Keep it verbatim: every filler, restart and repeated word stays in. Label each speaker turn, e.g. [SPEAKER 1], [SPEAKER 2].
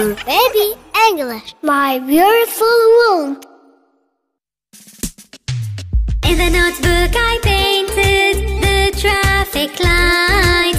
[SPEAKER 1] Toyor Baby English, my beautiful world.
[SPEAKER 2] In the notebook I painted the traffic light.